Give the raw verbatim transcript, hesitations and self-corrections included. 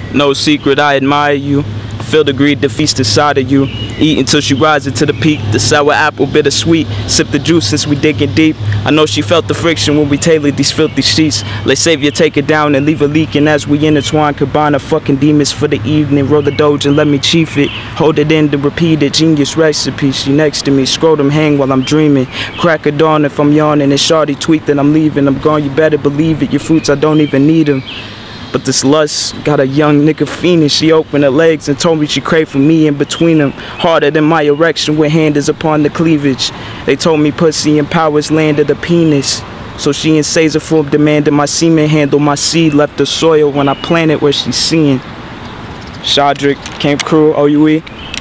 No secret, I admire you. Feel the greed that feasts inside of you. Eat until she rises to the peak. The sour apple, bittersweet. Sip the juice since we digging deep. I know she felt the friction when we tailored these filthy sheets. Let Savior take it down and leave it leaking as we intertwine. Combine a fucking demons for the evening. Roll the doge and let me chief it. Hold it in to repeat it. Genius recipe. She next to me. Scrotum hang while I'm dreaming. Crack of dawn if I'm yawning. And shawty tweet that I'm leaving. I'm gone, you better believe it. Your fruits, I don't even need them. But this lust got a young nigga fiending. She opened her legs and told me she craved for me in between them. Harder than my erection when hand is upon the cleavage. They told me pussy and powers landed the penis. So she in Caesar form demanded my semen handle my seed. Left the soil when I planted where she's seeing. Shadrick, Camp Crew, O U E.